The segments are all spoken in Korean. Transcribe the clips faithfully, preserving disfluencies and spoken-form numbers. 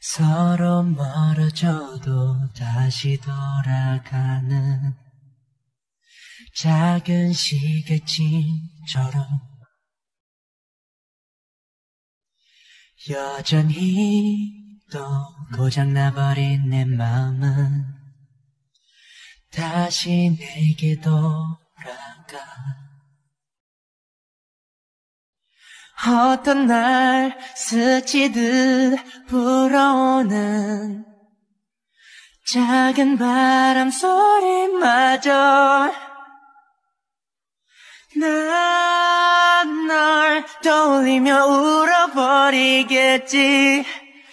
서로 멀어져도 다시 돌아가는 작은 시계찜처럼 여전히 또 고장나버린 내 마음은 다시 내게 돌아가. 어떤 날 스치듯 불어오는 작은 바람 소리마저 난 널 떠올리며 울어버리겠지.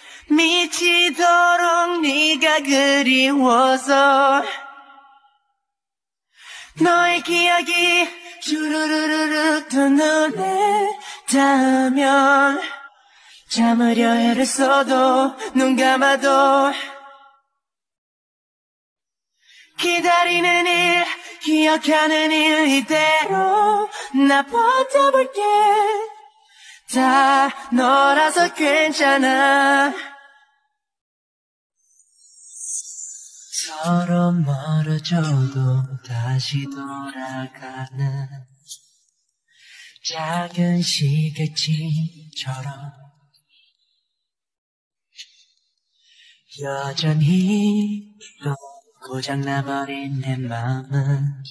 미치도록 네가 그리워서 너의 기억이 주르르르르 두 눈에 닿으면 잠으려 애를 써도 눈 감아도 기다리는 일 기억하는 일 이대로 나 버텨볼게. 다 너라서 괜찮아. 서로 멀어져도 다시 돌아가는 작은 시계찜처럼 여전히 또 고장나버린 내 마음은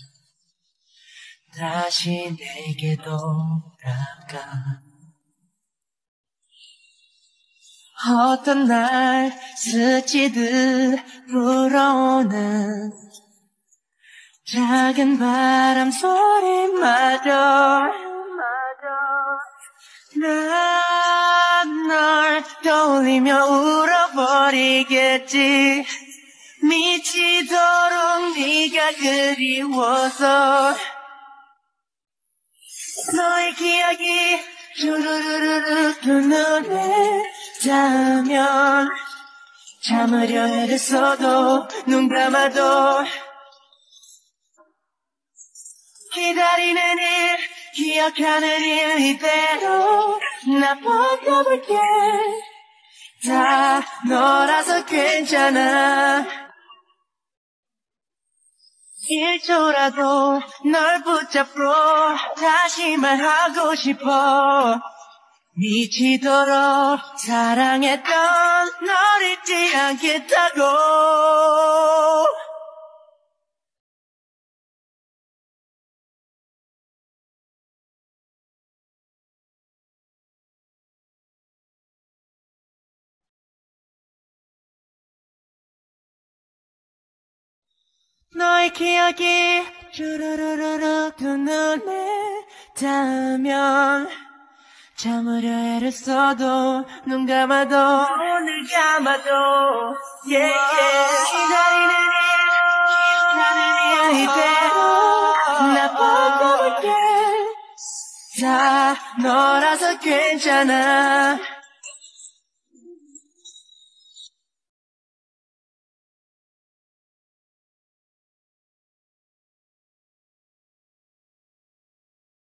다시 내게 돌아가. 어떤 날 스치듯 불어오는 작은 바람 소리마저 난 널 떠올리며 울어버리겠지. 미치도록 네가 그리워서 너의 기억이 주르르르르 두 눈에 닿으면 잠으려 애를 써도 눈 감아도 기다리는 일 기억하는 일 이대로 나 버텨볼게. 다 너라서 괜찮아. 일 초라도 널 붙잡고 다시 말하고 싶어. 미치도록 사랑했던 널 잊지 않겠다고. 너의 기억이 주르르르르 두 눈에 닿으면 잠으려 애를 써도 눈 감아도 눈을 감아도 yeah, yeah. 기다리는 일 기억하는 일 이대로 나 버텨볼게. 다 너라서 괜찮아.